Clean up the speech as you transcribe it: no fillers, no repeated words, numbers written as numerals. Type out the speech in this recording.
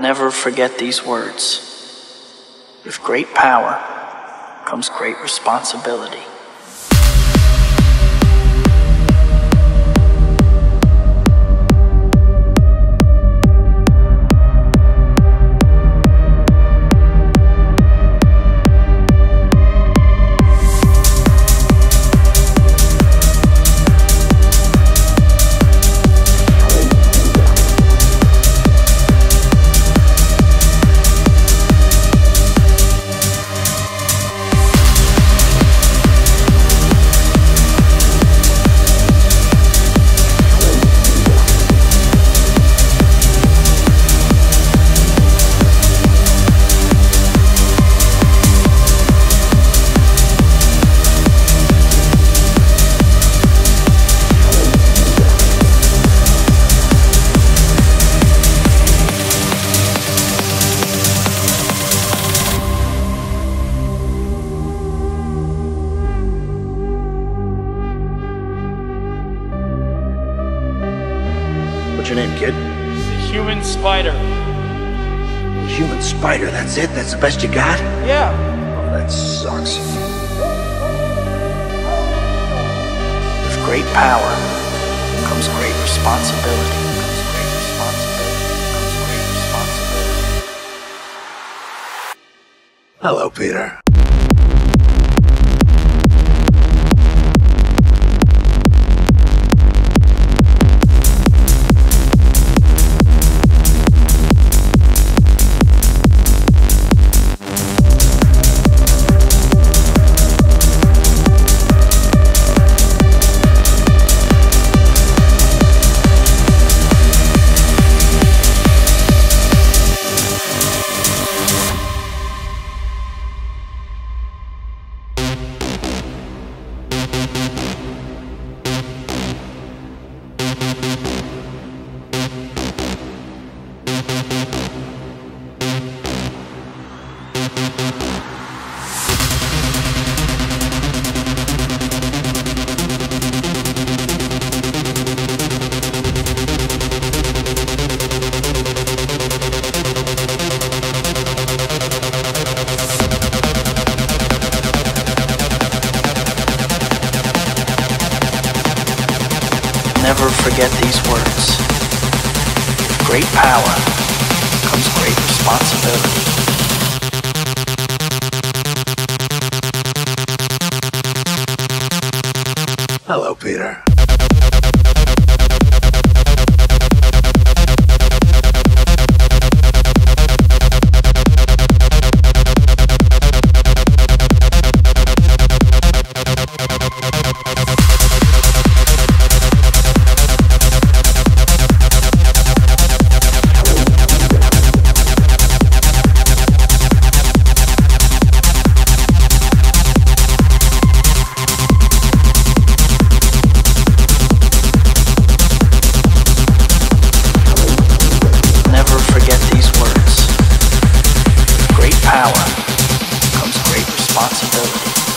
Never forget these words. With great power comes great responsibility. What's your name, kid? The human spider. Human spider, that's it? That's the best you got? Yeah. Oh, that sucks. With great power comes great responsibility. Hello, Peter. Never forget these words. With great power comes great responsibility. Hello, Peter. Power comes great responsibility.